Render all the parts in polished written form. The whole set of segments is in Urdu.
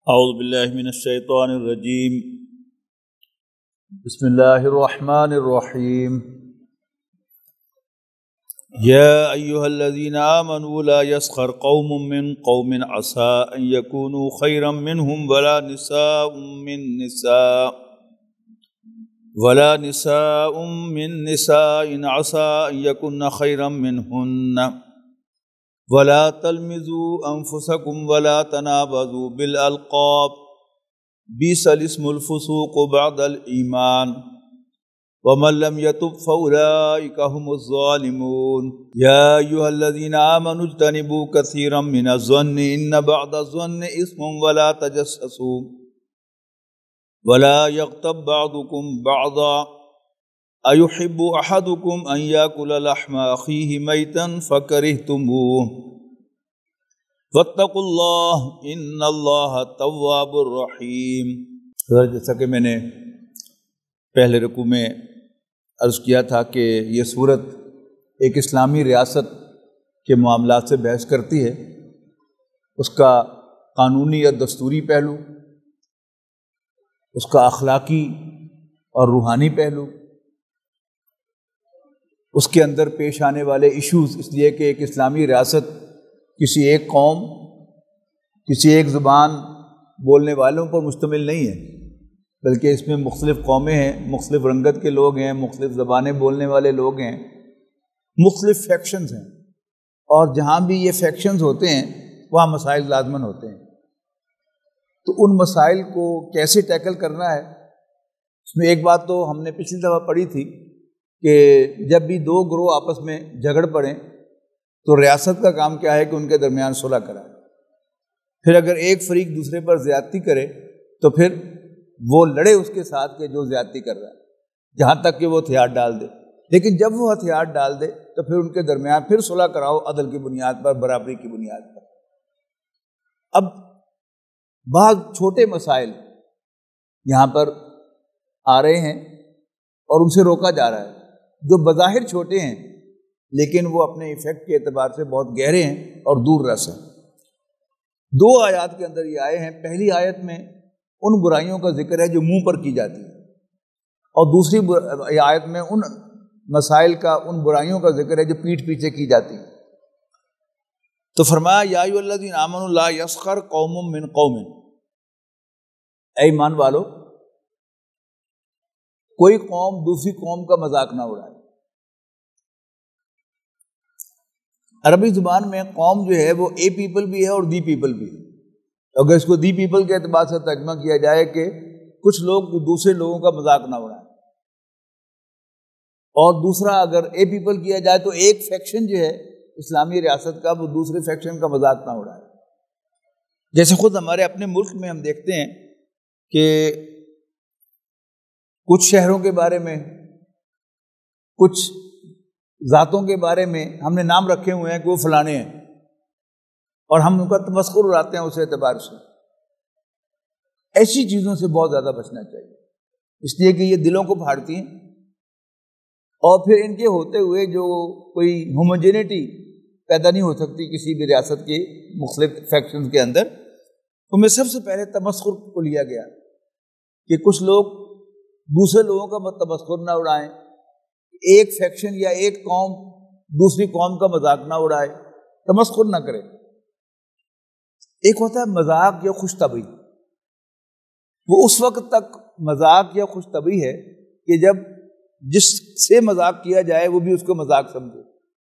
اعوذ باللہ من الشیطان الرجیم بسم اللہ الرحمن الرحیم یا ایہا الذین آمنوا لا يسخر قوم من قوم عسى ان يكونوا خیرا منهم ولا نساء من نساء عسى ان يكن خیرا منهن ولا تلمزوا انفسكم ولا تنابزوا بالالقاب بئس الاسم الفسوق بعد الايمان ومن لم يتب فاولئك هم الظالمون يا ايها الذين امنوا اجتنبوا كثيرا من الظن ان بعض الظن اثم ولا تجسسوا ولا يغتب بعضكم بعضا أيحب أحدكم أن يأكل لحم أخيه ميتا فكرهتموه واتقوا الله إن الله تواب الرحيم. جیسا کہ میں نے پہلے رکوع میں عرض کیا تھا کہ یہ سورت ایک اسلامی ریاست کے معاملات سے بحث کرتی ہے، اس کا قانونی اور دستوری پہلو، اس کا اخلاقی اور روحانی پہلو، اس کے اندر پیش آنے والے ایشوز، اس لیے کہ ایک اسلامی ریاست کسی ایک قوم، کسی ایک زبان بولنے والوں پر مشتمل نہیں ہے، بلکہ اس میں مختلف قومیں ہیں، مختلف رنگت کے لوگ ہیں، مختلف زبانیں بولنے والے لوگ ہیں، مختلف فیکشنز ہیں، اور جہاں بھی یہ فیکشنز ہوتے ہیں وہاں مسائل لازماً ہوتے ہیں. تو ان مسائل کو کیسے ٹیکل کرنا ہے، اس میں ایک بات تو ہم نے پچھلی دفعہ پڑھی تھی کہ جب بھی دو گروہ آپس میں جھگڑ پڑیں تو ریاست کا کام کیا ہے کہ ان کے درمیان صلح کرائے. پھر اگر ایک فریق دوسرے پر زیادتی کرے تو پھر وہ لڑے اس کے ساتھ کہ جو زیادتی کر رہا ہے، جہاں تک کہ وہ ہتھیار ڈال دے. لیکن جب وہ ہتھیار ڈال دے تو پھر ان کے درمیان پھر صلح کراؤ عدل کی بنیاد پر، برابری کی بنیاد پر. اب بعض چھوٹے مسائل یہاں پر آ رہے ہیں اور ان سے روکا جا رہا ہے، جو بظاہر چھوٹے ہیں لیکن وہ اپنے ایفیکٹ کے اعتبار سے بہت گہرے ہیں اور دور رس ہیں. دو آیات کے اندر یہ آئے ہیں. پہلی آیت میں ان برائیوں کا ذکر ہے جو منہ پر کی جاتی ہیں، اور دوسری آیت میں ان مسائل کا، ان برائیوں کا ذکر ہے جو پیٹھ پیچھے کی جاتی ہیں. تو فرمایا یا ایھا الذین آمنوا لا یسخر قوم من قوم، اے ایمان والو کوئی قوم دوسری قوم کا مذاق نہ اڑائے. عربی زبان میں قوم جو ہے وہ اے پیپل بھی ہے اور دی پیپل بھی ہے. اگر اس کو دی پیپل کے اعتبار سے ترجمہ کیا جائے کہ کچھ لوگ دوسرے لوگوں کا مذاق نہ اڑائیں، اور دوسرا اگر اے پیپل کیا جائے تو ایک فیکشن جو ہے اسلامی ریاست کا وہ دوسرے فیکشن کا مذاق نہ اڑائے. جیسے خود ہمارے اپنے ملک میں ہم دیکھتے ہیں کہ کچھ شہروں کے بارے میں، کچھ ذاتوں کے بارے میں ہم نے نام رکھے ہوئے ہیں کہ وہ فلانے ہیں، اور ہم ان کا تمسخر اڑاتے ہیں اس اعتبار سے. ایسی چیزوں سے بہت زیادہ بچنا چاہیے، اس لیے کہ یہ دلوں کو پھاڑتی ہیں، اور پھر ان کے ہوتے ہوئے جو کوئی ہوموجینٹی پیدا نہیں ہو سکتی کسی بھی ریاست کے مختلف فیکشنز کے اندر. ان میں سب سے پہلے تمسخر کو لیا گیا کہ کچھ لوگ دوسرے لوگوں کا تمسخر نہ اڑائیں، ایک فیکشن یا ایک قوم دوسری قوم کا مذاق نہ اڑائے، تمسخر نہ کرے. ایک ہوتا ہے مذاق یا خوش طبعی، وہ اس وقت تک مذاق یا خوش طبعی ہے کہ جب جس سے مذاق کیا جائے وہ بھی اس کو مذاق سمجھے.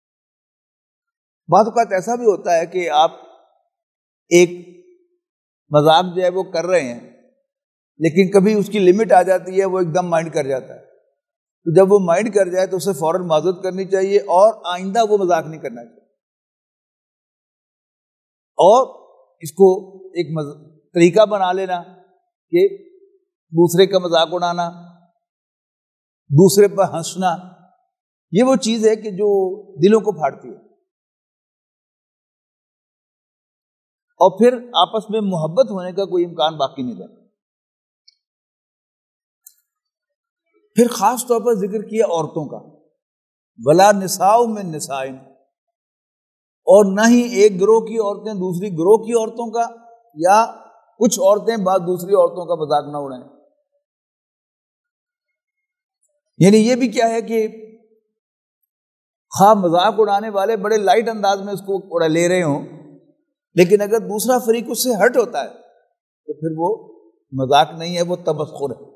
بعض اوقات ایسا بھی ہوتا ہے کہ آپ ایک مذاق جو ہے وہ کر رہے ہیں، لیکن کبھی اس کی لمٹ آ جاتی ہے، وہ ایک دم مائنڈ کر جاتا ہے. تو جب وہ مائنڈ کر جائے تو اسے فوراً معذرت کرنی چاہیے، اور آئندہ وہ مذاق نہیں کرنا چاہیے. اور اس کو ایک طریقہ بنا لینا کہ دوسرے کا مذاق اڑانا، دوسرے پر ہنسنا، یہ وہ چیز ہے کہ جو دلوں کو پھاڑتی ہے. اور پھر آپس میں محبت ہونے کا کوئی امکان باقی نہیں رہتا. پھر خاص طور پر ذکر کیا عورتوں کا، ولا نساء من نساء، اور نہ ہی ایک گروہ کی عورتیں دوسری گروہ کی عورتوں کا، یا کچھ عورتیں بعض دوسری عورتوں کا مذاق نہ اڑائیں. یعنی یہ بھی کیا ہے کہ خواہ مذاق اڑانے والے بڑے لائٹ انداز میں اس کو اڑا لے رہے ہوں، لیکن اگر دوسرا فریق اس سے ہرٹ ہوتا ہے تو پھر وہ مذاق نہیں ہے، وہ تمسخر ہے.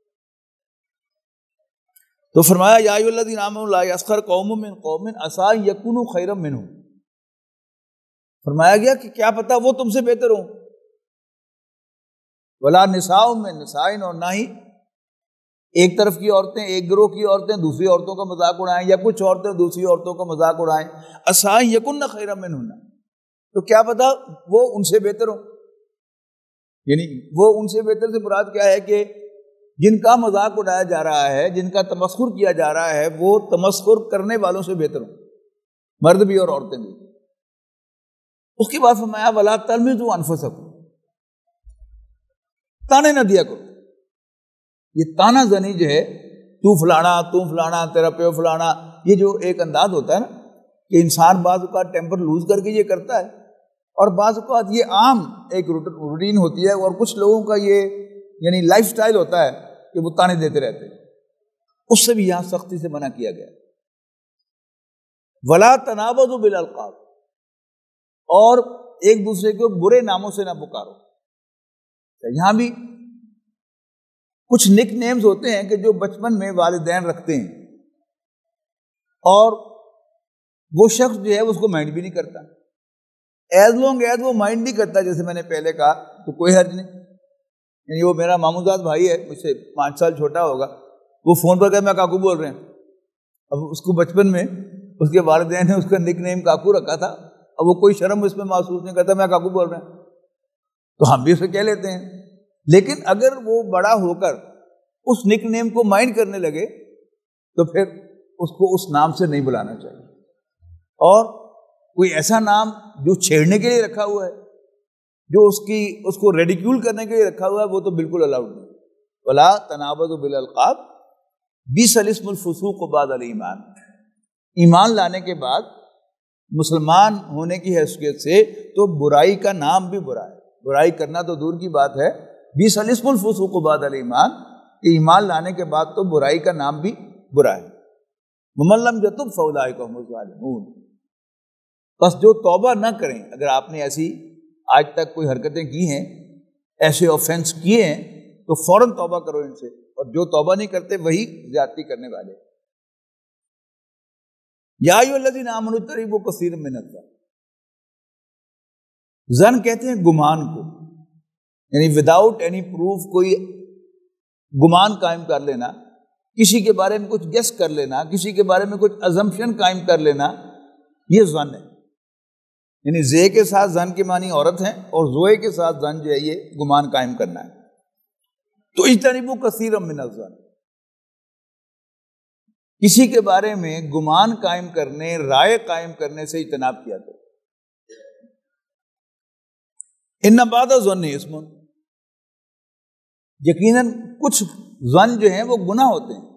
تو فرمایا یا ایھا الذین آمنوا لا یسخر قوم من قوم عسیٰ ان یکونوا خیرا منہم. فرمایا گیا کہ کیا پتہ وہ تم سے بہتر ہوں. ولا نساء من نساء، اور نہ ہی ایک طرف کی عورتیں، ایک گروہ کی عورتیں دوسری عورتوں کا مذاق اڑائیں، یا کچھ عورتیں دوسری عورتوں کا مذاق اڑائیں. عسیٰ ان یکن خیرا منہن، تو کیا پتہ وہ ان سے بہتر ہوں. یعنی وہ ان سے بہتر سے مراد کیا ہے کہ جن کا مذاق اڑایا جا رہا ہے، جن کا تمسخر کیا جا رہا ہے، وہ تمسخر کرنے والوں سے بہتر ہوں، مرد بھی اور عورتیں بھی. اس کے بعد فرمایا ولا تلمزوا انفسکم، تانے نہ دیا کرو. یہ تانا زنی جو ہے، تو فلانا، تو فلانا، تیرا پیو فلانا، یہ جو ایک انداز ہوتا ہے نا کہ انسان بعض اوقات ٹیمپر لوز کر کے یہ کرتا ہے، اور بعض اوقات یہ عام ایک روٹین ہوتی ہے، اور کچھ لوگوں کا یہ یعنی لائف سٹائل ہوتا ہے کہ وہ تانے دیتے رہتے ہیں. اس سے بھی یہاں سختی سے منع کیا گیا. ولا تنابزوا بالالقاب، اور ایک دوسرے کو برے ناموں سے نہ پکارو. یہاں بھی کچھ نک نیمز ہوتے ہیں کہ جو بچپن میں والدین رکھتے ہیں، اور وہ شخص جو ہے اس کو مائنڈ بھی نہیں کرتا. ایز لانگ ایز وہ مائنڈ نہیں کرتا، جیسے میں نے پہلے کہا، تو کوئی حرج نہیں. یعنی وہ میرا ماموزاد بھائی ہے، مجھ سے 5 سال چھوٹا ہوگا، وہ فون پر کہتا میں کاکو بول رہے ہیں. اب اس کو بچپن میں اس کے والدین نے اس کا نک نیم کاکو رکھا تھا، اب وہ کوئی شرم اس میں محسوس نہیں کرتا، میں کاکو بول رہے ہیں، تو ہم بھی اسے کہہ لیتے ہیں. لیکن اگر وہ بڑا ہو کر اس نک نیم کو مائنڈ کرنے لگے تو پھر اس کو اس نام سے نہیں بلانا چاہیے. اور کوئی ایسا نام جو چھیڑنے کے لیے رکھا ہوا ہے، جو اس کو ریڈیکیول کرنے کے لیے رکھا ہوا ہے، وہ تو بالکل الاؤڈ نہیں. ولا تنابزوا بالالقاب بئس الاسم الفسوق بعد الایمان. ایمان لانے کے بعد مسلمان ہونے کی حیثیت سے تو برائی کا نام بھی برا ہے. برائی کرنا تو دور کی بات ہے، بئس الاسم الفسوق بعد الایمان، کہ ایمان لانے کے بعد تو برائی کا نام بھی برا ہے. ومن لم یتب فاولئک هم الظالمون. بس جو توبہ نہ کریں، اگر آپ نے ایسی آج تک کوئی حرکتیں کی ہیں، ایسے آفینس کیے ہیں، تو فوراً توبہ کرو ان سے، اور جو توبہ نہیں کرتے وہی زیادتی کرنے والے. یا ایھا الذین آمنوا اجتنبوا کثیرا من الظن. ظن کہتے ہیں گمان کو، یعنی وداؤٹ اینی پروف کوئی گمان قائم کر لینا، کسی کے بارے میں کچھ گیس کر لینا، کسی کے بارے میں کچھ ازمپشن قائم کر لینا، یہ ظن ہے. یعنی زے کے ساتھ ظن کے معنی عورت ہیں، اور زوئے کے ساتھ ظن جو ہے یہ گمان قائم کرنا ہے. تو اجتنبوا کثیرا من الظن، کسی کے بارے میں گمان قائم کرنے، رائے قائم کرنے سے اجتناب کیا کرو. ان بعض الظن اسم، یقیناً کچھ ظن جو ہیں وہ گناہ ہوتے ہیں.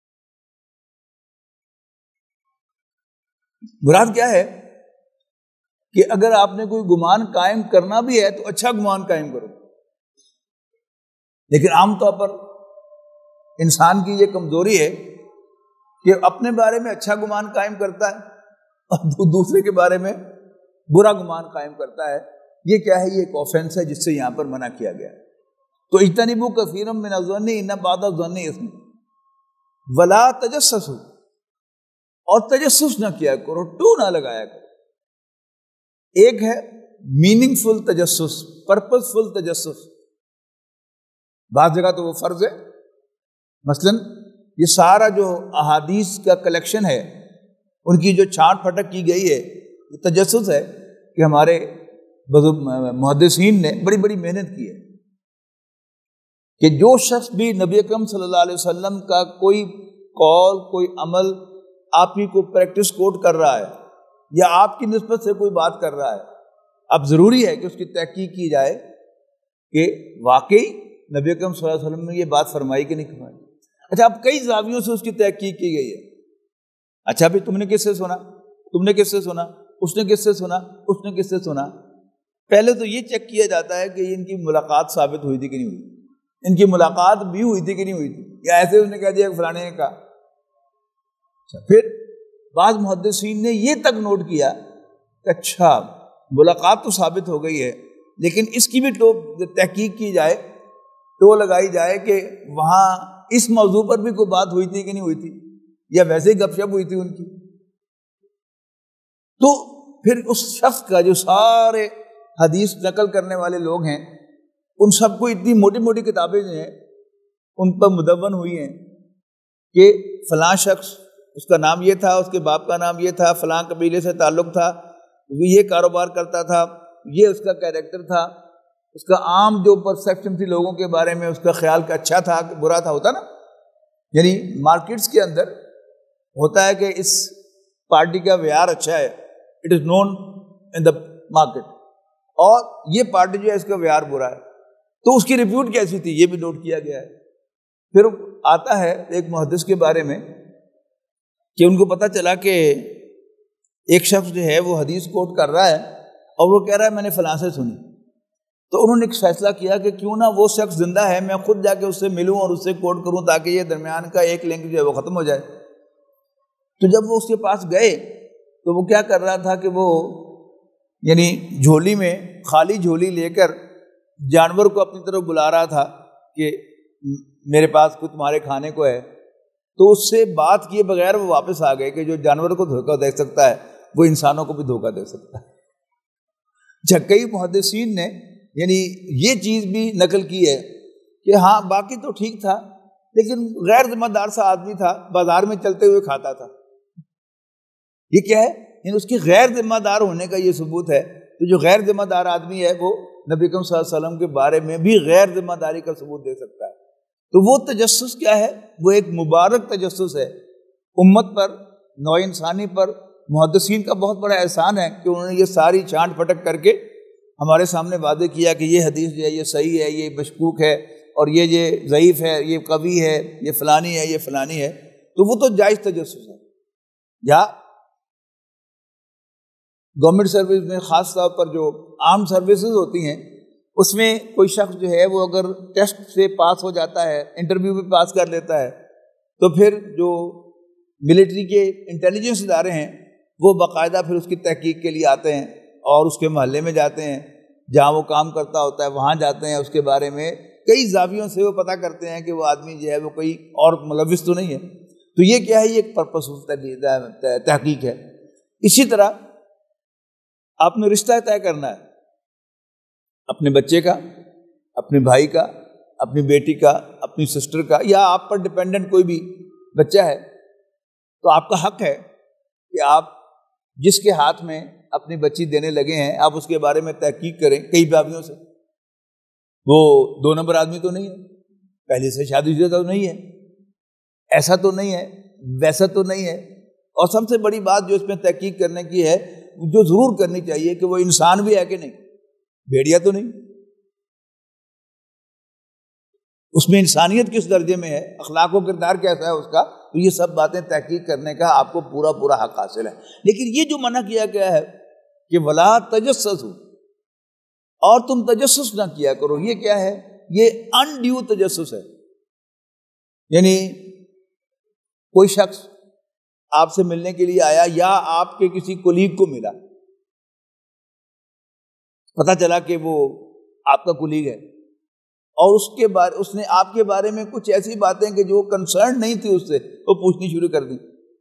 مراد کیا ہے کہ اگر آپ نے کوئی گمان قائم کرنا بھی ہے تو اچھا گمان قائم کرو. لیکن عام طور پر انسان کی یہ کمزوری ہے کہ اپنے بارے میں اچھا گمان قائم کرتا ہے اور دوسرے کے بارے میں برا گمان قائم کرتا ہے. یہ کیا ہے؟ یہ ایک آفینس ہے جس سے یہاں پر منع کیا گیا ہے. تو اجتنبوا کثیرا من الظن ان بعض الظن اسم ولا تجسسوا، اور تجسس نہ کیا کرو، ٹو نہ لگایا کرو. ایک ہے میننگ فل تجسس، پرپز فل تجسس، بعض جگہ تو وہ فرض ہے. مثلا یہ سارا جو احادیث کا کلیکشن ہے، ان کی جو چھانٹ پھٹک کی گئی ہے، یہ تجسس ہے کہ ہمارے محدثین نے بڑی بڑی محنت کی ہے کہ جو شخص بھی نبی اکرم صلی اللہ علیہ وسلم کا کوئی قول، کوئی عمل آپ ہی کو پریکٹس کوٹ کر رہا ہے، یا آپ کی نسبت سے کوئی بات کر رہا ہے، اب ضروری ہے کہ اس کی تحقیق کی جائے کہ واقعی نبی اکرم صلی اللہ علیہ وسلم نے یہ بات فرمائی کہ نہیں فرمائی. اچھا، اب کئی زاویوں سے اس کی تحقیق کی گئی ہے. اچھا بھی تم نے کس سے سنا، تم نے کس سے سنا، اس نے کس سے سنا، اس نے کس سے سنا. پہلے تو یہ چیک کیا جاتا ہے کہ ان کی ملاقات ثابت ہوئی تھی کہ نہیں ہوئی، ان کی ملاقات بھی ہوئی تھی کہ نہیں ہوئی تھی، یا ایسے اس نے کہہ دیا کہ فلانے نے کہا۔ پھر بعض محدثین نے یہ تک نوٹ کیا کہ اچھا ملاقات تو ثابت ہو گئی ہے، لیکن اس کی بھی تحقیق کی جائے، ٹو لگائی جائے کہ وہاں اس موضوع پر بھی کوئی بات ہوئی تھی کہ نہیں ہوئی تھی، یا ویسے ہی گپ شپ ہوئی تھی ان کی۔ تو پھر اس شخص کا جو سارے حدیث نقل کرنے والے لوگ ہیں، ان سب کو اتنی موٹی موٹی کتابیں جو ہیں ان پر مدون ہوئی ہیں کہ فلاں شخص، اس کا نام یہ تھا، اس کے باپ کا نام یہ تھا، فلاں قبیلے سے تعلق تھا، وہ یہ کاروبار کرتا تھا، یہ اس کا کیریکٹر تھا، اس کا عام جو پرسیپشن تھی لوگوں کے بارے میں، اس کا خیال کہ اچھا تھا کہ برا تھا، ہوتا نا۔ یعنی مارکیٹس کے اندر ہوتا ہے کہ اس پارٹی کا معیار اچھا ہے، it is known in the market, اور یہ پارٹی جو ہے اس کا معیار برا ہے، تو اس کی ریپیوٹ کیسی تھی یہ بھی نوٹ کیا گیا ہے۔ پھر آتا ہے ایک محدث کے بارے میں کہ ان کو پتہ چلا کہ ایک شخص جو ہے وہ حدیث کوٹ کر رہا ہے اور وہ کہہ رہا ہے میں نے فلاں سے سنی، تو انہوں نے ایک فیصلہ کیا کہ کیوں نہ وہ شخص زندہ ہے، میں خود جا کے اس سے ملوں اور اس سے کوٹ کروں تاکہ یہ درمیان کا ایک لنک جو ہے وہ ختم ہو جائے۔ تو جب وہ اس کے پاس گئے تو وہ کیا کر رہا تھا کہ وہ یعنی جھولی میں خالی جھولی لے کر جانور کو اپنی طرف بلا رہا تھا کہ میرے پاس کچھ تمہارے کھانے کو ہے، تو اس سے بات کیے بغیر وہ واپس آ گئے کہ جو جانور کو دھوکہ دے سکتا ہے وہ انسانوں کو بھی دھوکہ دے سکتا ہے۔ کئی محدثین نے یعنی یہ چیز بھی نقل کی ہے کہ ہاں باقی تو ٹھیک تھا، لیکن غیر ذمہ دار سا آدمی تھا، بازار میں چلتے ہوئے کھاتا تھا۔ یہ کیا ہے؟ یعنی اس کی غیر ذمہ دار ہونے کا یہ ثبوت ہے۔ تو جو غیر ذمہ دار آدمی ہے وہ نبی اکرم صلی اللہ علیہ وسلم کے بارے میں بھی غیر ذمہ داری کا ثبوت دے سکتا ہے۔ تو وہ تجسس کیا ہے؟ وہ ایک مبارک تجسس ہے امت پر، نوع انسانی پر۔ محدثین کا بہت بڑا احسان ہے کہ انہوں نے یہ ساری چھانٹ پھٹک کر کے ہمارے سامنے واضح کیا کہ یہ حدیث جو ہے یہ صحیح ہے، یہ مشکوک ہے، اور یہ ضعیف ہے، یہ قوی ہے، یہ فلانی ہے، یہ فلانی ہے۔ تو وہ تو جائز تجسس ہے۔ یا گورنمنٹ سروس میں خاص طور پر جو عام سروسز ہوتی ہیں اس میں کوئی شخص جو ہے وہ اگر ٹیسٹ سے پاس ہو جاتا ہے، انٹرویو میں پاس کر لیتا ہے، تو پھر جو ملٹری کے انٹیلیجنس ادارے ہیں وہ باقاعدہ پھر اس کی تحقیق کے لیے آتے ہیں اور اس کے محلے میں جاتے ہیں، جہاں وہ کام کرتا ہوتا ہے وہاں جاتے ہیں، اس کے بارے میں کئی زاویوں سے وہ پتہ کرتے ہیں کہ وہ آدمی جو ہے وہ کوئی اور ملوث تو نہیں ہے۔ تو یہ کیا ہے؟ یہ ایک پرپس تحقیق ہے۔ اسی طرح آپ نے رشتہ طے کرنا ہے اپنے بچے کا، اپنے بھائی کا، اپنی بیٹی کا، اپنی سسٹر کا، یا آپ پر ڈپینڈنٹ کوئی بھی بچہ ہے، تو آپ کا حق ہے کہ آپ جس کے ہاتھ میں اپنی بچی دینے لگے ہیں آپ اس کے بارے میں تحقیق کریں کئی بابیوں سے۔ وہ 2 نمبر آدمی تو نہیں ہے، پہلے سے شادی شدہ تو نہیں ہے، ایسا تو نہیں ہے، ویسا تو نہیں ہے، اور سب سے بڑی بات جو اس میں تحقیق کرنے کی ہے، جو ضرور کرنی چاہیے کہ وہ انسان بھی ہے کہ نہیں، بھیڑیا تو نہیں، اس میں انسانیت کس درجے میں ہے، اخلاق و کردار کیسا ہے اس کا۔ تو یہ سب باتیں تحقیق کرنے کا آپ کو پورا حق حاصل ہے۔ لیکن یہ جو منع کیا گیا ہے کہ ولا تجسسوا، اور تم تجسس نہ کیا کرو، یہ کیا ہے؟ یہ انڈیو تجسس ہے۔ یعنی کوئی شخص آپ سے ملنے کے لیے آیا یا آپ کے کسی کولیگ کو ملا، پتہ چلا کہ وہ آپ کا کولیگ ہے، اور اس نے آپ کے بارے میں کچھ ایسی باتیں کہ جو کنسرن نہیں تھی اس سے وہ پوچھنی شروع کر دی۔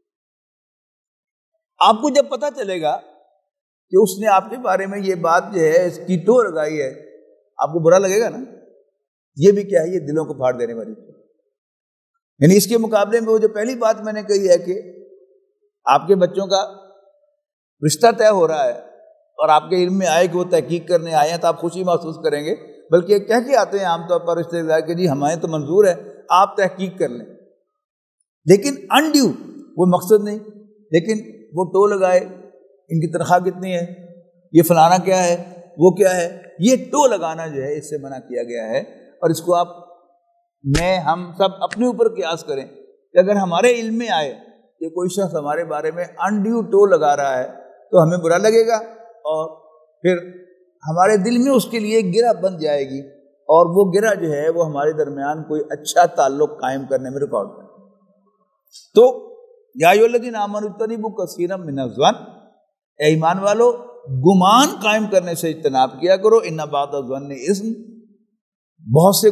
آپ کو جب پتہ چلے گا کہ اس نے آپ کے بارے میں یہ بات جو ہے اس کی ٹو لگائی ہے، آپ کو برا لگے گا نا۔ یہ بھی کیا ہے؟ یہ دلوں کو پھاڑ دینے والی ہے۔ یعنی اس کے مقابلے میں وہ جو پہلی بات میں نے کہی ہے کہ آپ کے بچوں کا رشتہ طے ہو رہا ہے اور آپ کے علم میں آئے کہ وہ تحقیق کرنے آئے ہیں، تو آپ خوشی محسوس کریں گے، بلکہ کہہ کے آتے ہیں عام طور پر رشتے دار کہ جی ہمیں تو منظور ہے، آپ تحقیق کر لیں۔ لیکن انڈیو وہ مقصد نہیں، لیکن وہ ٹو لگائے، ان کی تنخواہ کتنی ہے، یہ فلانا کیا ہے، وہ کیا ہے، یہ ٹو لگانا جو ہے اس سے منع کیا گیا ہے۔ اور اس کو ہم سب اپنے اوپر قیاس کریں کہ اگر ہمارے علم میں آئے کہ کوئی شخص ہمارے بارے میں انڈیو ٹو لگا رہا ہے تو ہمیں برا لگے گا، اور پھر ہمارے دل میں اس کے لیے گرہ بن جائے گی، اور وہ گرہ جو ہے وہ ہمارے درمیان کوئی اچھا تعلق قائم کرنے میں رکاوٹ ہے۔ تو یا ایھا الذین آمنوا اجتنبوا کثیرا من الظن، اے ایمان والو گمان قائم کرنے سے اجتناب کیا کرو، ان بعض الظن اثم، بہت سے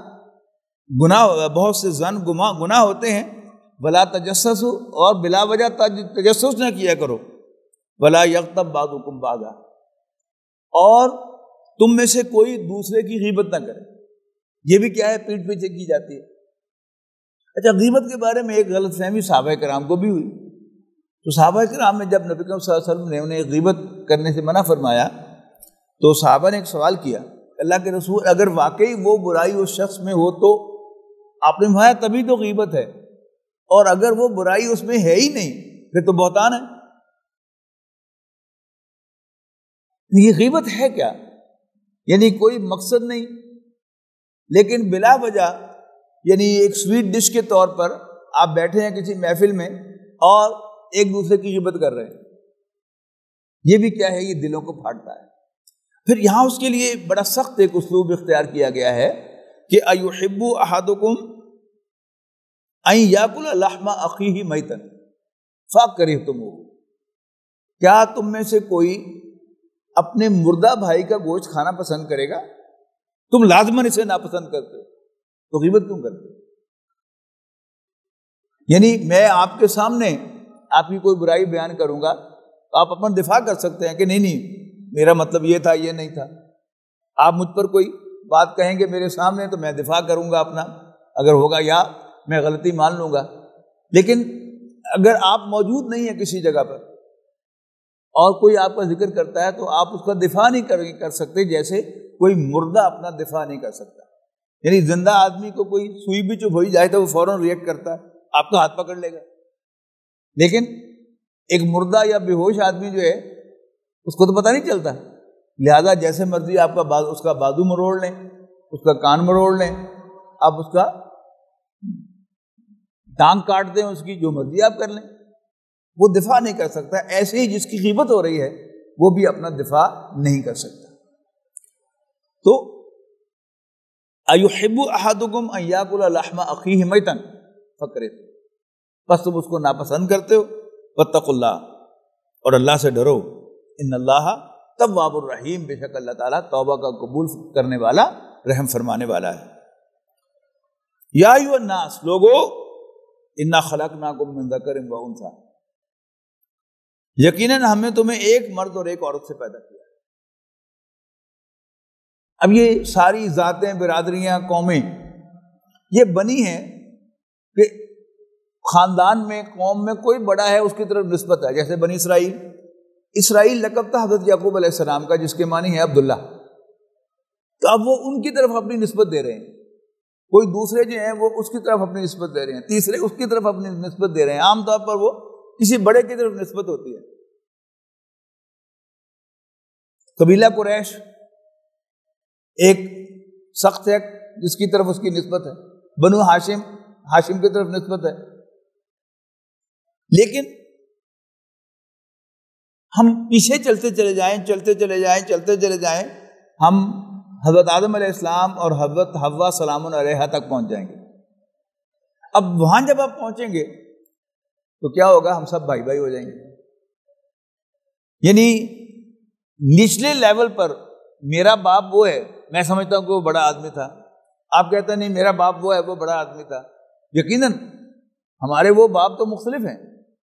بہت سے ظن گناہ ہوتے ہیں، ولا تجسسوا، اور بلا وجہ تجسس نہ کیا کرو، ولا یغتب بعضکم بعضا، اور تم میں سے کوئی دوسرے کی غیبت نہ کرے۔ یہ بھی کیا ہے؟ پیٹھ پیچھے کی جاتی ہے۔ اچھا، غیبت کے بارے میں ایک غلط فہمی صحابہ کرام کو بھی ہوئی، تو صحابہ کرام نے جب نبی کریم صلی اللہ علیہ وسلم نے انہیں غیبت کرنے سے منع فرمایا تو صحابہ نے ایک سوال کیا، اللہ کے رسول اگر واقعی وہ برائی اس شخص میں ہو تو آپ نے فرمایا تبھی تو غیبت ہے، اور اگر وہ برائی اس میں ہے ہی نہیں پھر تو بہتان ہے۔ یہ غیبت ہے کیا؟ یعنی کوئی مقصد نہیں، لیکن بلا وجہ، یعنی ایک سویٹ ڈش کے طور پر آپ بیٹھے ہیں کسی محفل میں اور ایک دوسرے کی غیبت کر رہے ہیں، یہ بھی کیا ہے؟ یہ دلوں کو پھاٹتا ہے۔ پھر یہاں اس کے لیے بڑا سخت ایک اسلوب اختیار کیا گیا ہے کہ ایحب احدکم ان یاکل لحم اخیہ میتا فکرہتموہ، کیا تم میں سے کوئی اپنے مردہ بھائی کا گوشت کھانا پسند کرے گا؟ تم لازماً اسے ناپسند کرتے ہو تو غیبت کیوں کرتے ہو؟ یعنی میں آپ کے سامنے آپ کی کوئی برائی بیان کروں گا تو آپ اپنا دفاع کر سکتے ہیں کہ نہیں میرا مطلب یہ تھا، یہ نہیں تھا۔ آپ مجھ پر کوئی بات کہیں گے میرے سامنے تو میں دفاع کروں گا اپنا، اگر ہوگا، یا میں غلطی مان لوں گا۔ لیکن اگر آپ موجود نہیں ہیں کسی جگہ پر اور کوئی آپ کا ذکر کرتا ہے تو آپ اس کا دفاع نہیں کر سکتے، جیسے کوئی مردہ اپنا دفاع نہیں کر سکتا۔ یعنی زندہ آدمی کو کوئی سوئی بھی چبھ ہوئی جائے تو وہ فوراً ریئیکٹ کرتا ہے، آپ کا ہاتھ پکڑ لے گا، لیکن ایک مردہ یا بے ہوش آدمی جو ہے اس کو تو پتہ نہیں چلتا، لہذا جیسے مرضی آپ کا اس کا بازو مروڑ لیں، اس کا کان مروڑ لیں، آپ اس کا ٹانگ کاٹ دیں، اس کی جو مرضی آپ کر لیں، وہ دفاع نہیں کر سکتا۔ ایسے ہی جس کی غیبت ہو رہی ہے وہ بھی اپنا دفاع نہیں کر سکتا۔ تو ایحب احدکم ان یاکل لحم اخیہ میتا فکرہتموہ، بس تم اس کو ناپسند کرتے ہو۔ واتقوا اللہ، اور اللہ سے ڈرو، ان اللہ تواب الرحیم، بے شک اللہ تعالیٰ توبہ کا قبول کرنے والا، رحم فرمانے والا ہے۔ یا ایھا الناس، لوگو، انا خلقناکم من ذکر و انثی، یقیناً ہم نے تمہیں ایک مرد اور ایک عورت سے پیدا کیا۔ اب یہ ساری ذاتیں، برادریاں، قومیں یہ بنی ہیں کہ خاندان میں، قوم میں کوئی بڑا ہے اس کی طرف نسبت ہے، جیسے بنی اسرائیل لقب تھا حضرت یعقوب علیہ السلام کا، جس کے معنی ہے عبداللہ، تو اب وہ ان کی طرف اپنی نسبت دے رہے ہیں۔ کوئی دوسرے جو ہیں وہ اس کی طرف اپنی نسبت دے رہے ہیں، تیسرے اس کی طرف اپنی نسبت دے رہے ہیں، عام طور پر وہ کسی بڑے کی طرف نسبت ہوتی ہے۔ قبیلہ قریش ایک سخت ہے جس کی طرف اس کی نسبت ہے، بنو ہاشم کی طرف نسبت ہے، لیکن ہم پیچھے چلتے چلے جائیں، ہم حضرت آدم علیہ السلام اور حضرت حوا سلام علیہا تک پہنچ جائیں گے۔ اب وہاں جب آپ پہنچیں گے تو کیا ہوگا؟ ہم سب بھائی بھائی ہو جائیں گے۔ یعنی نچلے لیول پر میرا باپ وہ ہے، میں سمجھتا ہوں کہ وہ بڑا آدمی تھا، آپ کہتے ہیں نہیں میرا باپ وہ ہے، وہ بڑا آدمی تھا۔ یقیناً ہمارے وہ باپ تو مختلف ہیں،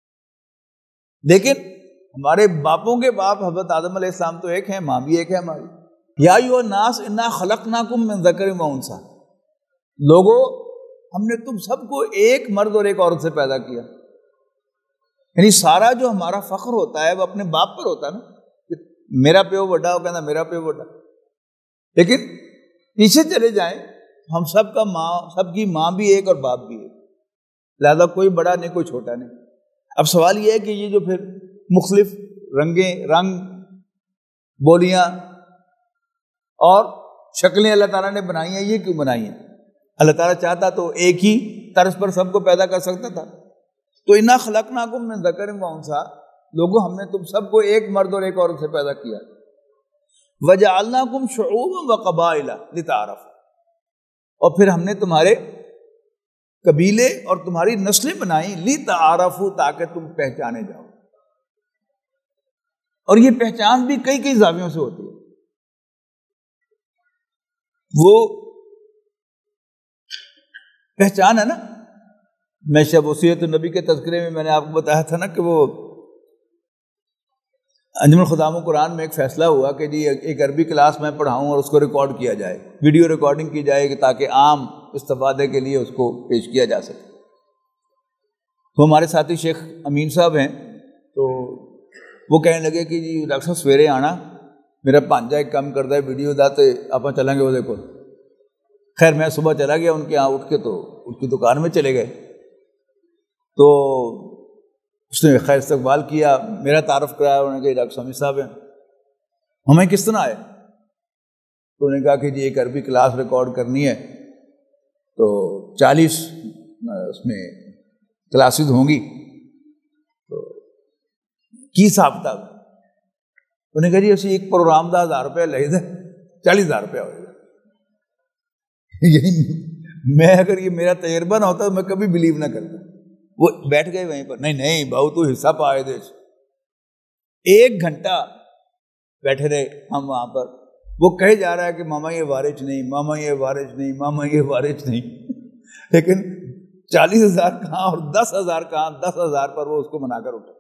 لیکن ہمارے باپوں کے باپ حضرت آدم علیہ السلام تو ایک ہیں، ماں بھی ایک ہے ہماری۔ یا ایھا الناس انا خلقناکم من ذکر و انثی، لوگو ہم نے تم سب کو ایک مرد اور ایک عورت سے پیدا کیا۔ یعنی سارا جو ہمارا فخر ہوتا ہے وہ اپنے باپ پر ہوتا ہے نا، کہ میرا پیو بڑا، وہ کہنا میرا پیو بڑا۔ لیکن پیچھے چلے جائیں، ہم سب کی ماں بھی ایک اور باپ بھی ایک، لہذا کوئی بڑا نہیں کوئی چھوٹا نہیں۔ اب سوال یہ ہے کہ یہ جو پھر مختلف رنگ، بولیاں اور شکلیں اللہ تعالیٰ نے بنائی ہیں، یہ کیوں بنائی ہیں؟ اللہ تعالیٰ چاہتا تو ایک ہی طرز پر سب کو پیدا کر سکتا تھا۔ تو انا خلقناکم من ذکر و انثی، لوگوں ہم نے تم سب کو ایک مرد اور ایک عورت سے پیدا کیا۔ وَجَعَلْنَاكُمْ شُعُوبًا وَقَبَائِلَ لِتَعَارَفُوا، اور پھر ہم نے تمہارے قبیلے اور تمہاری نسلیں بنائیں لِتَعَارَفُوا، تاکہ تم پہچانے جاؤ. اور یہ پہچان بھی کئی کئی زاویوں سے ہوتی ہے. وہ پہچان ہے نا، میں شب وصیت النبی کے تذکرے میں نے آپ کو بتایا تھا نا کہ وہ انجمن خدام-ul-قرآن میں ایک فیصلہ ہوا کہ جی ایک عربی کلاس میں پڑھاؤں اور اس کو ریکارڈ کیا جائے، ویڈیو ریکارڈنگ کی جائے کہ تاکہ عام استفادے کے لیے اس کو پیش کیا جا سکے. تو ہمارے ساتھی شیخ امین صاحب ہیں، تو وہ کہنے لگے کہ جی ڈاکٹر صاحب سویرے آنا، میرا پانجا ایک کام کرتا ہے ویڈیو دا تو آپ چلیں گے وہ دیکھو. خیر میں صبح چلا گیا ان کے یہاں اٹھ کے، تو اس کی دکان میں چلے گئے. تو اس نے خیر استقبال کیا، میرا تعارف کرایا. انہوں نے کہا ڈاکٹر سمی صاحب ہیں. ہمیں کس طرح آئے؟ تو انہوں نے کہا کہ جی ایک عربی کلاس ریکارڈ کرنی ہے، تو 40 اس میں کلاسز ہوں گی، تو کی حساب کتاب؟ انہوں نے کہا جی اسی ایک پروگرام کا 1000 روپیہ لے دیں، 40,000 روپیہ ہوئے گا. یعنی میں اگر یہ میرا تجربہ نہ ہوتا تو میں کبھی بلیو نہ کرتا. وہ بیٹھ گئے وہیں پر، نہیں بہو تو حصہ پائے دے. 1 گھنٹہ بیٹھے رہے ہم وہاں پر. وہ کہے جا رہا ہے کہ ماما یہ وارث نہیں، ماما یہ وارث نہیں، ماما یہ وارث نہیں. لیکن 40,000 کہاں اور 10,000 کہاں، 10,000 پر وہ اس کو منا کر اٹھا.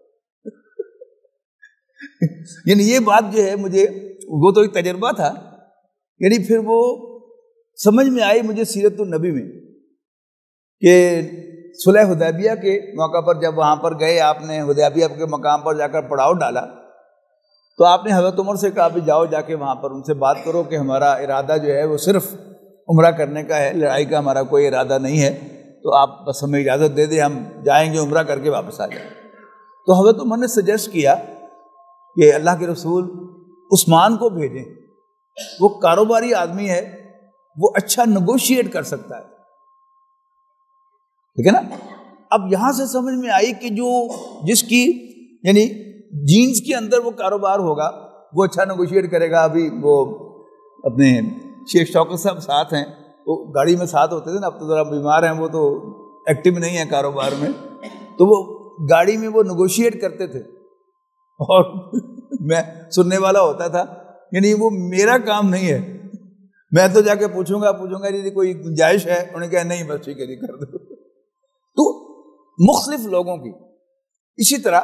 یعنی یہ بات جو ہے مجھے، وہ تو ایک تجربہ تھا، یعنی پھر وہ سمجھ میں آئی مجھے سیرت النبی میں کہ صلح حدیبیہ کے موقع پر جب وہاں پر گئے، آپ نے حدیبیہ کے مقام پر جا کر پڑاؤ ڈالا، تو آپ نے حضرت عمر سے کہا بھی جاؤ جا کے وہاں پر ان سے بات کرو کہ ہمارا ارادہ جو ہے وہ صرف عمرہ کرنے کا ہے، لڑائی کا ہمارا کوئی ارادہ نہیں ہے، تو آپ بس ہمیں اجازت دے دیں، ہم جائیں گے عمرہ کر کے واپس آ جائیں. تو حضرت عمر نے سجیسٹ کیا کہ اللہ کے رسول عثمان کو بھیجیں، وہ کاروباری آدمی ہے، وہ اچھا نیگوشیٹ کر سکتا ہے. ٹھیک ہے نا. اب یہاں سے سمجھ میں آئی کہ جو جس کی یعنی جینز کے اندر وہ کاروبار ہوگا وہ اچھا نیگوشیٹ کرے گا. ابھی وہ اپنے شیخ شوکت صاحب ساتھ ہیں، وہ گاڑی میں ساتھ ہوتے تھے نا، اب تو ذرا بیمار ہیں، وہ تو ایکٹیو نہیں ہے کاروبار میں، تو وہ گاڑی میں وہ نیگوشیٹ کرتے تھے اور میں سننے والا ہوتا تھا. یعنی وہ میرا کام نہیں ہے، میں تو جا کے پوچھوں گا جی کوئی گنجائش ہے، انہوں نے کہا نہیں بس ٹھیک ہے جی کر دو. تو مختلف لوگوں کی اسی طرح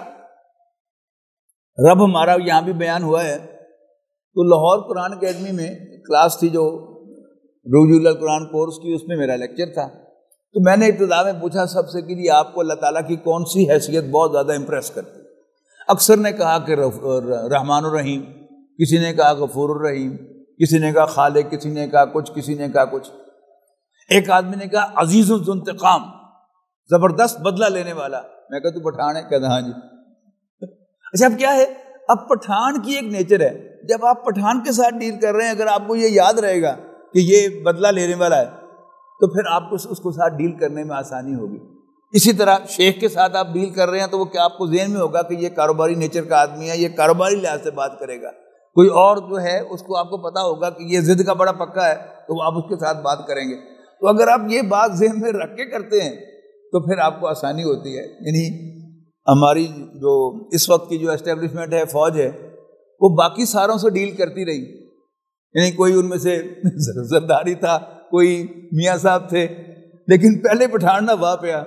رب ہمارا یہاں بھی بیان ہوا ہے. تو لاہور قرآن اکیڈمی میں کلاس تھی جو نور-ال-قرآن کورس کی، اس میں میرا لیکچر تھا. تو میں نے ابتدا میں پوچھا سب سے کہ جی آپ کو اللہ تعالیٰ کی کون سی حیثیت بہت زیادہ امپریس کرتی؟ اکثر نے کہا کہ رحمان الرحیم، کسی نے کہا غفور الرحیم، کسی نے کہا خالق، کسی نے کہا کچھ، کسی نے کہا کچھ. ایک آدمی نے کہا عزیز ذو انتقام، زبردست بدلہ لینے والا. میں کہا تو پٹھان ہے؟ کہتا ہاں جی. اچھا اب کیا ہے، اب پٹھان کی ایک نیچر ہے، جب آپ پٹھان کے ساتھ ڈیل کر رہے ہیں، اگر آپ کو یہ یاد رہے گا کہ یہ بدلہ لینے والا ہے، تو پھر آپ کو اس کو ساتھ ڈیل کرنے میں آسانی ہوگی. اسی طرح شیخ کے ساتھ آپ ڈیل کر رہے ہیں تو وہ کیا آپ کو ذہن میں ہوگا کہ یہ کاروباری نیچر کا آدمی ہے، یہ کاروباری لحاظ سے بات کرے گا. کوئی اور جو ہے اس کو آپ کو پتا ہوگا کہ یہ ضد کا بڑا پکا ہے، تو آپ اس کے ساتھ بات کریں گے. تو اگر آپ یہ بات ذہن میں رکھ کے کرتے ہیں تو پھر آپ کو آسانی ہوتی ہے. یعنی ہماری جو اس وقت کی جو اسٹیبلشمنٹ ہے، فوج ہے، وہ باقی ساروں سے ڈیل کرتی رہی. یعنی کوئی ان میں سے زرداری تھا، کوئی میاں صاحب تھے، لیکن پہلے پٹھان نہ واہ پیا.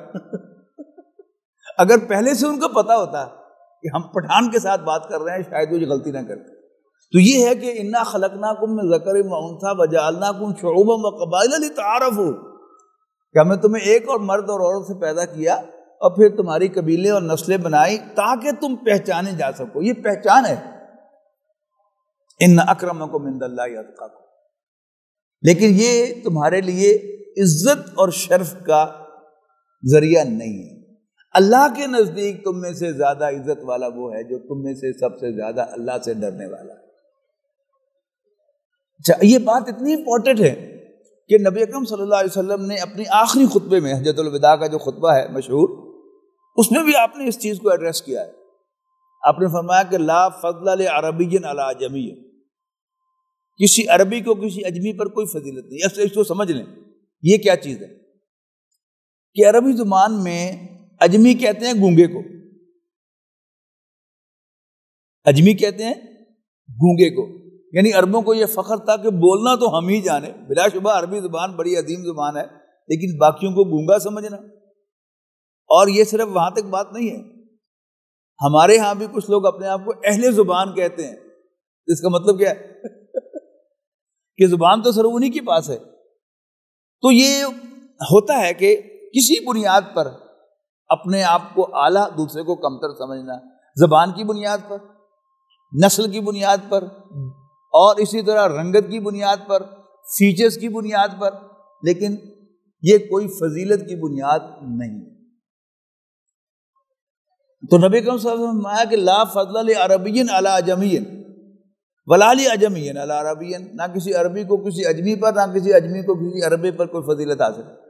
اگر پہلے سے ان کو پتا ہوتا کہ ہم پٹھان کے ساتھ بات کر رہے ہیں، شاید وہ یہ غلطی نہ کرتے. تو یہ ہے کہ انا خلقناکم من ذکر و انثی وجعلناکم شعوبا وقبائل لتعارفوا، کہ ہم نے تمہیں ایک اور مرد اور عورت سے پیدا کیا اور پھر تمہاری قبیلے اور نسلیں بنائی تاکہ تم پہچانے جا سکو. یہ پہچان ہے. ان اکرمکم عند اللہ اتقاکم. لیکن یہ تمہارے لیے عزت اور شرف کا ذریعہ نہیں ہے. اللہ کے نزدیک تم میں سے زیادہ عزت والا وہ ہے جو تم میں سے سب سے زیادہ اللہ سے ڈرنے والا ہے. اچھا، یہ بات اتنی امپورٹنٹ ہے کہ نبی اکرم صلی اللہ علیہ وسلم نے اپنی آخری خطبے میں، حجۃ الوداع کا جو خطبہ ہے مشہور، اس میں بھی آپ نے اس چیز کو ایڈریس کیا ہے. آپ نے فرمایا کہ لا فضل لعربی علی عجمی، کسی عربی کو کسی اجمی پر کوئی فضیلت نہیں. اب اس کو سمجھ لیں یہ کیا چیز ہے کہ عربی زبان میں اجمی کہتے ہیں گونگے کو، اجمی کہتے ہیں گونگے کو. یعنی عربوں کو یہ فخر تھا کہ بولنا تو ہم ہی جانے، بلا شبہ عربی زبان بڑی عظیم زبان ہے، لیکن باقیوں کو گونگا سمجھنا. اور یہ صرف وہاں تک بات نہیں ہے، ہمارے ہاں بھی کچھ لوگ اپنے آپ کو اہل زبان کہتے ہیں. اس کا مطلب کیا ہے کہ زبان تو صرف انہی کے پاس ہے. تو یہ ہوتا ہے کہ کسی بنیاد پر اپنے آپ کو اعلیٰ، دوسرے کو کمتر سمجھنا، زبان کی بنیاد پر، نسل کی بنیاد پر، اور اسی طرح رنگت کی بنیاد پر، فیچرز کی بنیاد پر، لیکن یہ کوئی فضیلت کی بنیاد نہیں. تو نبی کریم صلی اللہ علیہ وسلم نے فرمایا کہ لا فضل لعربی علی اجمی ولا لاجمی علی عربی، نہ کسی عربی کو کسی اجمی پر، نہ کسی اجمی کو کسی عربی پر کوئی فضیلت حاصل ہے.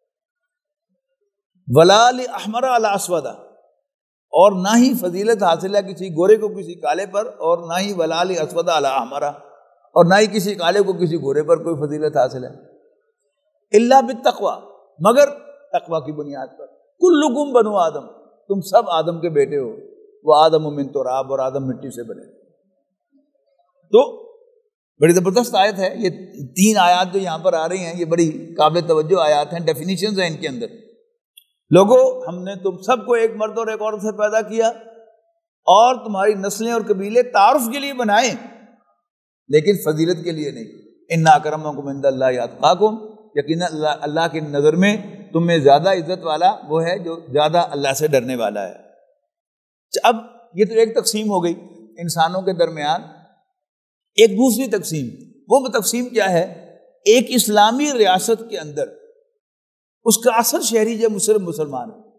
ولا لاحمر علی اسود، اور نہ ہی فضیلت حاصل ہے کسی گورے کو کسی کالے پر، اور نہ ہی ولا لاسود علی احمر، اور نہ ہی کسی کالے کو کسی گورے پر کوئی فضیلت حاصل ہے. الا بالتقوی، مگر تقوی کی بنیاد پر. کلکم بنو آدم، تم سب آدم کے بیٹے ہو، وہ آدم من تراب، اور آدم مٹی سے بنے. تو بڑی زبردست آیت ہے یہ. 3 آیات جو یہاں پر آ رہی ہیں یہ بڑی قابل توجہ آیات ہیں، ڈیفینیشنز ہیں ان کے اندر. لوگوں، ہم نے تم سب کو ایک مرد اور ایک عورت سے پیدا کیا، اور تمہاری نسلیں اور قبیلے تعارف کے لیے بنائے، لیکن فضیلت کے لیے نہیں. ان اکرمکم عند اللہ اتقاکم، یقیناً اللہ کی نظر میں تم میں زیادہ عزت والا وہ ہے جو زیادہ اللہ سے ڈرنے والا ہے. اب یہ تو ایک تقسیم ہو گئی انسانوں کے درمیان. ایک دوسری تقسیم، وہ تقسیم کیا ہے؟ ایک اسلامی ریاست کے اندر اس کا اصل شہری جو صرف مسلمان ہے.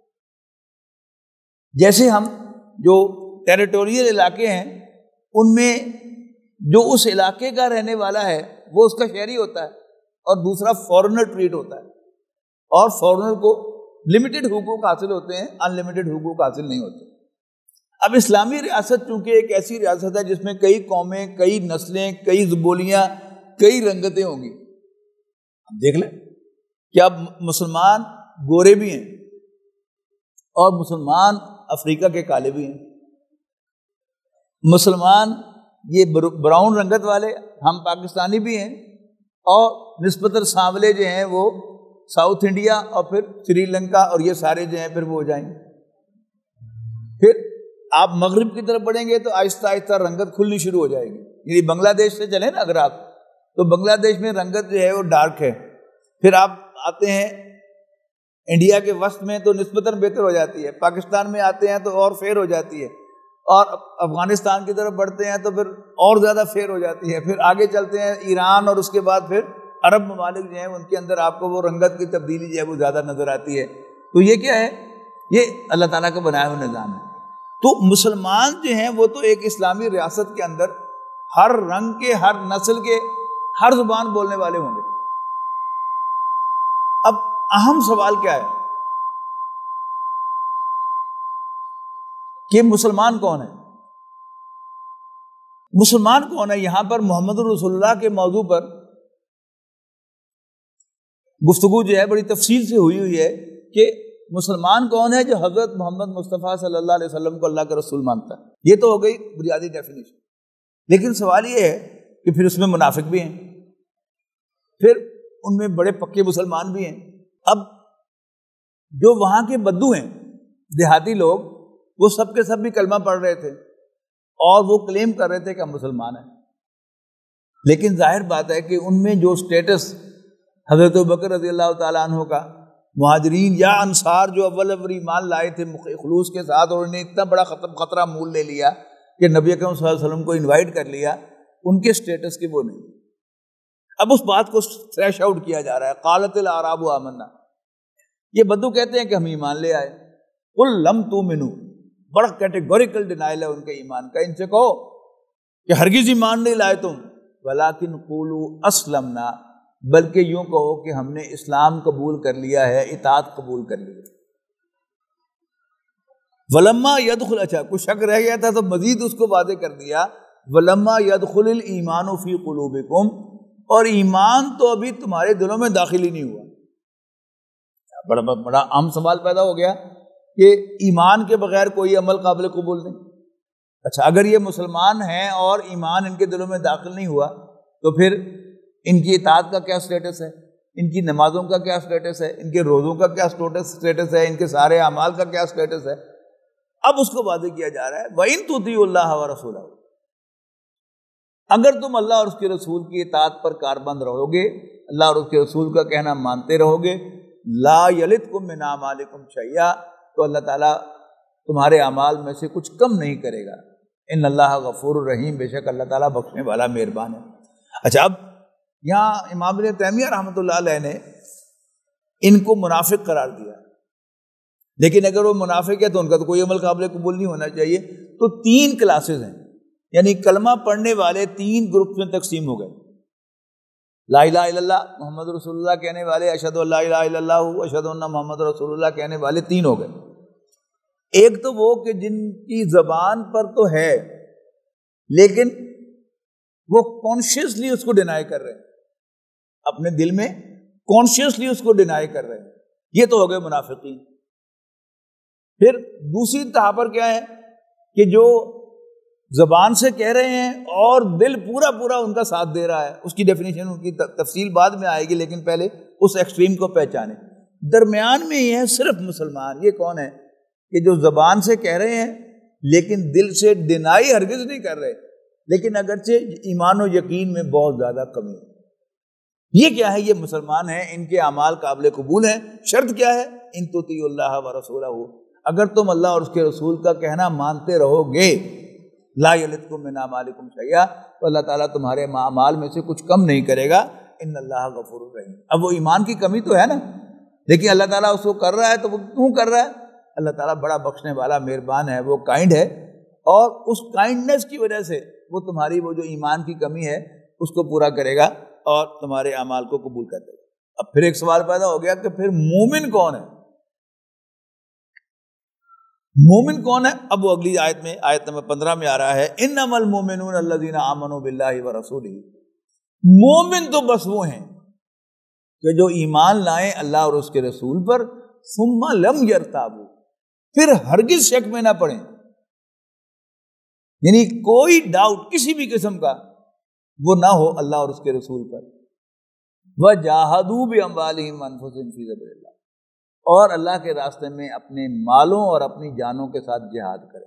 جیسے ہم جو ٹیریٹوریل علاقے ہیں ان میں جو اس علاقے کا رہنے والا ہے وہ اس کا شہری ہوتا ہے، اور دوسرا فورنر ٹریٹ ہوتا ہے، اور فورنر کو لمیٹڈ حقوق حاصل ہوتے ہیں، ان لمیٹڈ حقوق حاصل نہیں ہوتے. اب اسلامی ریاست چونکہ ایک ایسی ریاست ہے جس میں کئی قومیں، کئی نسلیں، کئی بولیاں، کئی رنگتیں ہوں گی. اب دیکھ لیں کہ اب مسلمان گورے بھی ہیں اور مسلمان افریقہ کے کالے بھی ہیں، مسلمان یہ براؤن رنگت والے ہم پاکستانی بھی ہیں، اور نسبتاً سانولے جو ہیں وہ ساؤتھ انڈیا اور پھر سری لنکا اور یہ سارے جو ہیں پھر وہ ہو جائیں گے. پھر آپ مغرب کی طرف بڑھیں گے تو آہستہ آہستہ رنگت کھلنی شروع ہو جائے گی. یعنی بنگلہ دیش سے چلیں نا اگر آپ، تو بنگلہ دیش میں رنگت جو ہے وہ ڈارک ہے. پھر آپ آتے ہیں انڈیا کے وسط میں تو نسبتاً بہتر ہو جاتی ہے، پاکستان میں آتے ہیں تو اور فیر ہو جاتی ہے، اور افغانستان کی طرف بڑھتے ہیں تو پھر اور زیادہ فیر ہو جاتی ہے. پھر آگے چلتے ہیں ایران، اور اس کے بعد پھر عرب ممالک جو ہیں ان کے اندر آپ کو وہ رنگت کی تبدیلی جو ہے وہ زیادہ نظر آتی ہے. تو یہ کیا ہے؟ یہ اللہ تعالیٰ کا بنایا ہوا نظام ہے. تو مسلمان جو ہیں وہ تو ایک اسلامی ریاست کے اندر ہر رنگ کے، ہر نسل کے، ہر زبان بولنے والے ہوں گے. اب اہم سوال کیا ہے کہ مسلمان کون ہے؟ مسلمان کون ہے؟ یہاں پر محمد رسول اللہ کے موضوع پر گفتگو جو ہے بڑی تفصیل سے ہوئی ہے کہ مسلمان کون ہے جو حضرت محمد مصطفیٰ صلی اللہ علیہ وسلم کو اللہ کا رسول مانتا ہے. یہ تو ہو گئی بنیادی ڈیفینیشن. لیکن سوال یہ ہے کہ پھر اس میں منافق بھی ہیں، پھر ان میں بڑے پکے مسلمان بھی ہیں. اب جو وہاں کے بدو ہیں، دیہاتی لوگ، وہ سب کے سب بھی کلمہ پڑھ رہے تھے اور وہ کلیم کر رہے تھے کہ ہم مسلمان ہیں. لیکن ظاہر بات ہے کہ ان میں جو سٹیٹس حضرت ابوبکر رضی اللہ تعالیٰ عنہ کا، مہاجرین یا انصار جو اول ایمان لائے تھے خلوص کے ساتھ، اور انہیں اتنا بڑا خطرہ مول لے لیا کہ نبی اکرم صلی اللہ علیہ وسلم کو انوائٹ کر لیا، ان کے سٹیٹس کے وہ نہیں. اب اس بات کو تھریش آؤٹ کیا جا رہا ہے. قالت الاعراب آمنا، یہ بدو کہتے ہیں کہ ہم ایمان لے آئے. قل لم تؤمنوا، بڑا کیٹیگوریکل ڈینائل ہے ان کے ایمان کا. ان سے کہو کہ ہرگز ایمان نہیں لائے تم، ولکن قولوا اسلمنا، بلکہ یوں کہو کہ ہم نے اسلام قبول کر لیا ہے، اطاعت قبول کر لی. ولما يدخل، اچھا کچھ شک رہ گیا تھا تو مزید اس کو واضح کر دیا وَلَمَّا يَدْخُلِ الْإِيمَانُ فِي قُلُوبِكُمْ، اور ایمان تو ابھی تمہارے دلوں میں داخل ہی نہیں ہوا. بڑا عام سوال پیدا ہو گیا کہ ایمان کے بغیر کوئی عمل قابل قبول نہیں. اچھا، اگر یہ مسلمان ہیں اور ایمان ان کے دلوں میں داخل نہیں ہوا تو پھر ان کی اطاعت کا کیا سٹیٹس ہے، ان کی نمازوں کا کیا سٹیٹس ہے، ان کے روزوں کا کیا سٹیٹس ہے، ان کے سارے اعمال کا کیا سٹیٹس ہے؟ اب اس کو واضح کیا جا رہا ہے وَإِن تُطِيعُوا اللَّهَ وَرَسُولَهُ، اگر تم اللہ اور اس کے رسول کی اطاعت پر کاربند رہو گے، اللہ اور اس کے رسول کا کہنا مانتے رہو گے، لا یلدکم من اعمالکم شیئا، تو اللہ تعالیٰ تمہارے اعمال میں سے کچھ کم نہیں کرے گا. ان اللہ غفور الرحیم، بے شک اللہ تعالیٰ بخشنے والا مہربان ہے. اچھا، اب یہاں امام ابن تیمیہ رحمۃ اللہ علیہ نے ان کو منافق قرار دیا، لیکن اگر وہ منافق ہے تو ان کا تو کوئی عمل قابل قبول نہیں ہونا چاہیے. تو 3 کلاسز ہیں، یعنی کلمہ پڑھنے والے 3 گروپ میں تقسیم ہو گئے. لا الہ الا اللہ محمد رسول اللہ کہنے والے، اشہد ان لا الہ الا اللہ اشہد ان محمد رسول اللہ کہنے والے 3 ہو گئے. ایک تو وہ کہ جن کی زبان پر تو ہے لیکن وہ کانشیسلی اس کو ڈینائی کر رہے ہیں، اپنے دل میں کانشیسلی اس کو ڈینائی کر رہے ہیں، یہ تو ہو گئے منافقین. پھر دوسری انتہا پر کیا ہے کہ جو زبان سے کہہ رہے ہیں اور دل پورا پورا ان کا ساتھ دے رہا ہے. اس کی ڈیفینیشن، ان کی تفصیل بعد میں آئے گی، لیکن پہلے اس ایکسٹریم کو پہچانے. درمیان میں یہ ہے صرف مسلمان. یہ کون ہے کہ جو زبان سے کہہ رہے ہیں لیکن دل سے ڈینائی ہرگز نہیں کر رہے، لیکن اگرچہ ایمان و یقین میں بہت زیادہ کمی ہے. یہ کیا ہے؟ یہ مسلمان ہیں، ان کے اعمال قابل قبول ہیں. شرط کیا ہے؟ ان تطیعوا اللہ ورسولہ، اگر تم اللہ اور اس کے رسول کا کہنا مانتے رہو گے، لا یلدکم من اعمالکم شیئا، تو اللہ تعالیٰ تمہارے اعمال میں سے کچھ کم نہیں کرے گا. ان اللہ غفور الرحیم. اب وہ ایمان کی کمی تو ہے نا، لیکن اللہ تعالیٰ اس کو کر رہا ہے تو وہ کیوں کر رہا ہے؟ اللہ تعالیٰ بڑا بخشنے والا مہربان ہے، وہ کائنڈ ہے، اور اس کائنڈنس کی وجہ سے وہ تمہاری وہ جو ایمان کی کمی ہے اس کو پورا کرے گا اور تمہارے اعمال کو قبول کر دے گا. اب پھر ایک سوال پیدا ہو گیا کہ پھر مومن کون ہے؟ مومن کون ہے؟ اب وہ اگلی آیت میں، آیت نمبر 15 میں آ رہا ہے انما المؤمنون الذین آمنوا باللہ ورسولہ. مومن تو بس وہ ہیں کہ جو ایمان لائیں اللہ اور اس کے رسول پر، ثم لم یرتابوا، پھر ہرگز شک میں نہ پڑیں، یعنی کوئی ڈاؤٹ کسی بھی قسم کا وہ نہ ہو اللہ اور اس کے رسول پر. وجاہدوا باموالہم وانفسہم فی سبیل اللہ، اور اللہ کے راستے میں اپنے مالوں اور اپنی جانوں کے ساتھ جہاد کریں.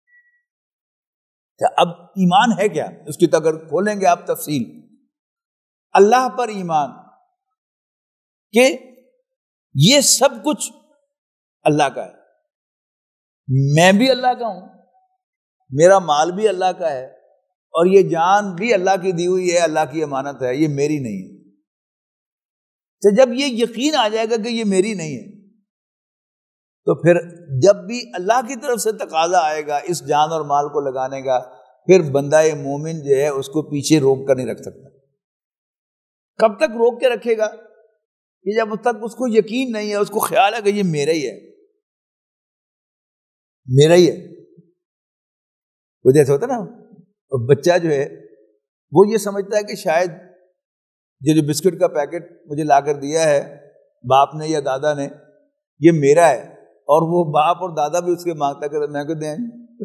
اب ایمان ہے کیا؟ اس کی تو اگر کھولیں گے آپ تفصیل، اللہ پر ایمان کہ یہ سب کچھ اللہ کا ہے، میں بھی اللہ کا ہوں، میرا مال بھی اللہ کا ہے، اور یہ جان بھی اللہ کی دی ہوئی ہے، اللہ کی امانت ہے، یہ میری نہیں ہے. تو جب یہ یقین آ جائے گا کہ یہ میری نہیں ہے، تو پھر جب بھی اللہ کی طرف سے تقاضا آئے گا اس جان اور مال کو لگانے کا، پھر بندہ مومن جو ہے اس کو پیچھے روک کر نہیں رکھ سکتا. کب تک روک کے رکھے گا؟ کہ جب تک اس کو یقین نہیں ہے، اس کو خیال ہے کہ یہ میرا ہی ہے، میرا ہی ہے. وہ جیسے ہوتا نا بچہ جو ہے وہ یہ سمجھتا ہے کہ شاید یہ جو بسکٹ کا پیکٹ مجھے لا کر دیا ہے باپ نے یا دادا نے، یہ میرا ہے، اور وہ باپ اور دادا بھی اس کے مانگتا کہ میں کو دیں.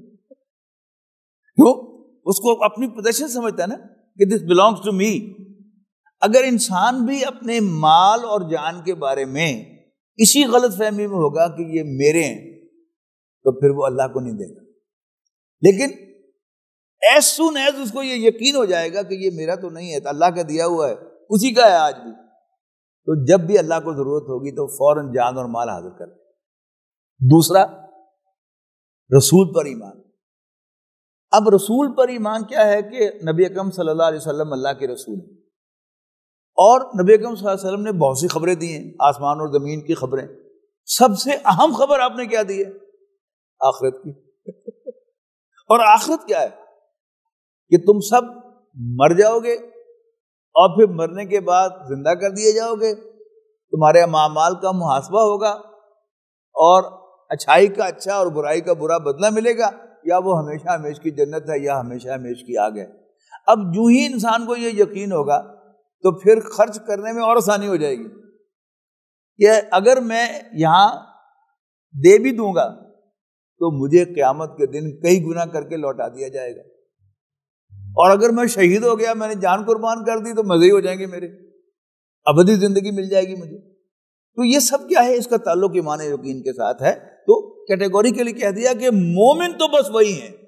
کیوں؟ اس کو اپنی پوزیشن سمجھتا ہے نا کہ دس بلانگس ٹو می. اگر انسان بھی اپنے مال اور جان کے بارے میں اسی غلط فہمی میں ہوگا کہ یہ میرے ہیں، تو پھر وہ اللہ کو نہیں دے گا. لیکن ایز سون ایز اس کو یہ یقین ہو جائے گا کہ یہ میرا تو نہیں ہے، تو اللہ کا دیا ہوا ہے، اسی کا ہے آج بھی، تو جب بھی اللہ کو ضرورت ہوگی تو فوراً جان اور مال حاضر کر. دوسرا، رسول پر ایمان. اب رسول پر ایمان کیا ہے کہ نبی اکرم صلی اللہ علیہ وسلم اللہ کے رسول ہیں، اور نبی اکرم صلی اللہ علیہ وسلم نے بہت سی خبریں دی ہیں، آسمان اور زمین کی خبریں. سب سے اہم خبر آپ نے کیا دی ہے؟ آخرت کی. اور آخرت کیا ہے؟ کہ تم سب مر جاؤ گے اور پھر مرنے کے بعد زندہ کر دیے جاؤ گے، تمہارے اعمال کا محاسبہ ہوگا، اور اچھائی کا اچھا اور برائی کا برا بدلہ ملے گا. یا وہ ہمیشہ ہمیش کی جنت ہے یا ہمیشہ ہمیش کی آگ ہے۔ اب جو ہی انسان کو یہ یقین ہوگا تو پھر خرچ کرنے میں اور آسانی ہو جائے گی کہ اگر میں یہاں دے بھی دوں گا تو مجھے قیامت کے دن کئی گنا کر کے لوٹا دیا جائے گا، اور اگر میں شہید ہو گیا، میں نے جان قربان کر دی، تو مزے ہی ہو جائیں گے میرے، ابدی زندگی مل جائے گی مجھے۔ تو یہ سب کیا ہے؟ اس کا تعلق ایمان یقین کے ساتھ ہے۔ تو کیٹیگوریکلی کہہ دیا کہ مومن تو بس وہی ہیں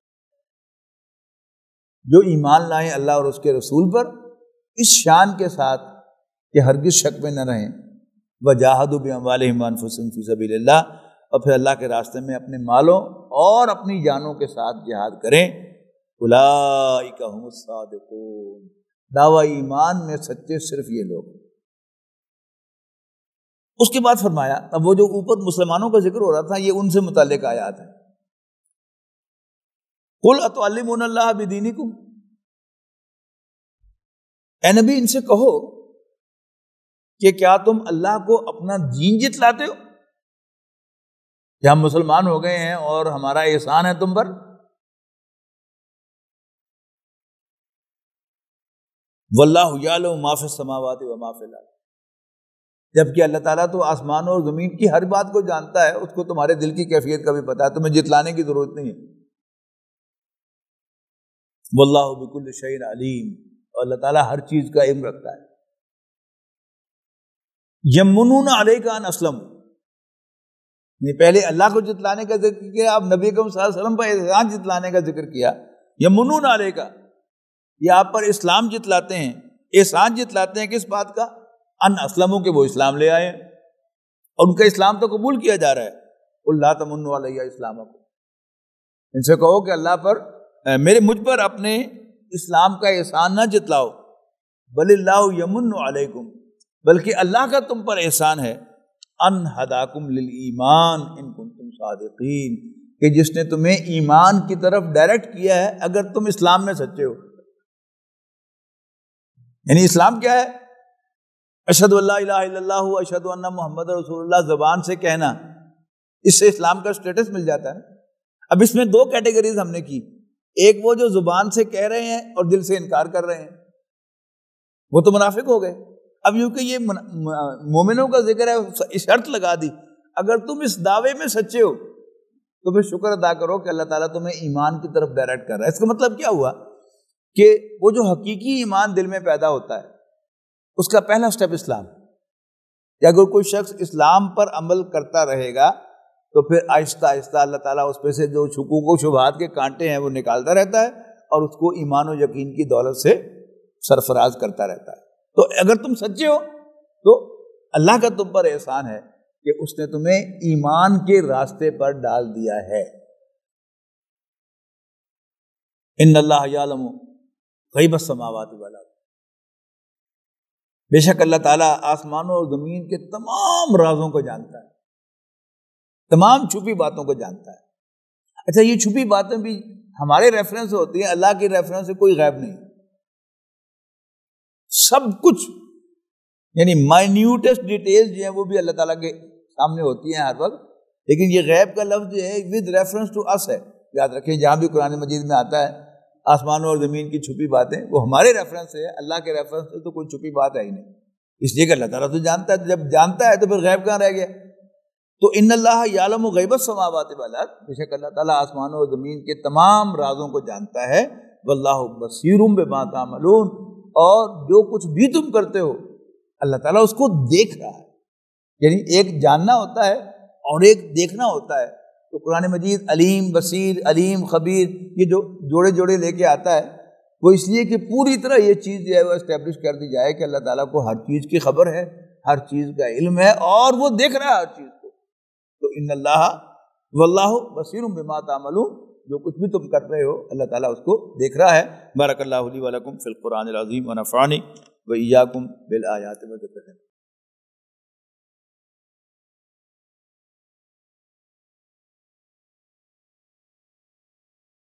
جو ایمان لائیں اللہ اور اس کے رسول پر اس شان کے ساتھ کہ ہرگز شک میں نہ رہیں، وجاہدوا باموالہم وانفسہم فی سبیل اللہ، اور پھر اللہ کے راستے میں اپنے مالوں اور اپنی جانوں کے ساتھ جہاد کریں۔ اولئک ھم الصادقون، دعوی ایمان میں سچے صرف یہ لوگ۔ اس کے بعد فرمایا، اب وہ جو اوپر مسلمانوں کا ذکر ہو رہا تھا، یہ ان سے متعلق آیات ہیں۔ قل اتعلمون اللہ بدینکم، اے نبی ان سے کہو کہ کیا تم اللہ کو اپنا دین جتلاتے ہو، کہ ہم مسلمان ہو گئے ہیں اور ہمارا احسان ہے تم پر؟ واللہ یعلم ما فی السماوات و ما فی الارض، جبکہ اللہ تعالیٰ تو آسمان اور زمین کی ہر بات کو جانتا ہے، اس کو تمہارے دل کی کیفیت کا بھی پتا ہے، تمہیں جتلانے کی ضرورت نہیں ہے۔ واللہ بکل شیء علیم، اور اللہ تعالیٰ ہر چیز کا علم رکھتا ہے۔ یمنون علیک ان اسلموا، یہ پہلے اللہ کو جتلانے کا ذکر کیا، اب نبی اکرم صلی اللہ علیہ وسلم پر احسان جتلانے کا ذکر کیا۔ یمنون علیک، یہ آپ پر اسلام جتلاتے ہیں، احسان جتلاتے ہیں کس بات کا؟ ان اسلموا، کہ وہ اسلام لے آئے اور ان کا اسلام تو قبول کیا جا رہا ہے۔ قل لا تمنوا علی اسلامکم، ان سے کہو کہ اللہ پر مجھ پر اپنے اسلام کا احسان نہ جتلاؤ، بل اللہ یمن علیکم، بلکہ اللہ کا تم پر احسان ہے، ان ہداکم للایمان ان کنتم صادقین، کہ جس نے تمہیں ایمان کی طرف ڈائریکٹ کیا ہے اگر تم اسلام میں سچے ہو۔ یعنی اسلام کیا ہے؟ اشہد ان لا الہ الا اللہ اشہد ان محمد رسول اللہ زبان سے کہنا، اس سے اسلام کا سٹیٹس مل جاتا ہے۔ اب اس میں دو کیٹیگریز ہم نے کی، ایک وہ جو زبان سے کہہ رہے ہیں اور دل سے انکار کر رہے ہیں، وہ تو منافق ہو گئے۔ اب یوں کہ یہ مومنوں کا ذکر ہے، شرط لگا دی، اگر تم اس دعوے میں سچے ہو تو پھر شکر ادا کرو کہ اللہ تعالیٰ تمہیں ایمان کی طرف ڈائریکٹ کر رہا ہے۔ اس کا مطلب کیا ہوا کہ وہ جو حقیقی ایمان دل میں پیدا ہوتا ہے، اس کا پہلا سٹیپ اسلام، کہ اگر کوئی شخص اسلام پر عمل کرتا رہے گا تو پھر آہستہ آہستہ اللہ تعالیٰ اس پہ سے جو شکوک و شبہات کے کانٹے ہیں وہ نکالتا رہتا ہے اور اس کو ایمان و یقین کی دولت سے سرفراز کرتا رہتا ہے۔ تو اگر تم سچے ہو تو اللہ کا تم پر احسان ہے کہ اس نے تمہیں ایمان کے راستے پر ڈال دیا ہے۔ ان اللہ یعلم غیب السماوات والارض، بے شک اللہ تعالیٰ آسمانوں اور زمین کے تمام رازوں کو جانتا ہے، تمام چھپی باتوں کو جانتا ہے۔ اچھا، یہ چھپی باتیں بھی ہمارے ریفرنس سے ہوتی ہیں، اللہ کی ریفرنس سے کوئی غیب نہیں، سب کچھ، یعنی مائنیوٹسٹ ڈیٹیلز جو ہیں وہ بھی اللہ تعالیٰ کے سامنے ہوتی ہیں ہر وقت، لیکن یہ غیب کا لفظ جو ہے ود ریفرنس ٹو اس ہے، یاد رکھیں جہاں بھی قرآن مجید میں آتا ہے آسمانوں اور زمین کی چھپی باتیں، وہ ہمارے ریفرنس سے ہے، اللہ کے ریفرنس سے تو کوئی چھپی بات ہے ہی نہیں، اس لیے کہ اللہ تعالیٰ تو جانتا ہے، تو جب جانتا ہے تو پھر غیب کہاں رہ گیا؟ تو ان اللہ یعلم غیب السماوات والارض، بے شک اللہ تعالیٰ آسمانوں اور زمین کے تمام رازوں کو جانتا ہے، واللہ بصیر بما تعملون، اور جو کچھ بھی تم کرتے ہو اللہ تعالیٰ اس کو دیکھ رہا ہے۔ یعنی ایک جاننا ہوتا ہے اور ایک دیکھنا ہوتا ہے۔ تو قرآن مجید علیم بصیر، علیم خبیر، یہ جو جوڑے جوڑے لے کے آتا ہے وہ اس لیے کہ پوری طرح یہ چیز جو ہے وہ اسٹیبلش کر دی جائے کہ اللہ تعالیٰ کو ہر چیز کی خبر ہے، ہر چیز کا علم ہے اور وہ دیکھ رہا ہے ہر چیز کو۔ تو ان اللہ واللہ بصیر بما تعملون، جو کچھ بھی تم کر رہے ہو اللہ تعالیٰ اس کو دیکھ رہا ہے۔ بارک اللہ لی و لکم فی القرآن العظیم ونفعنی و ایاکم بالآیات و ذکر۔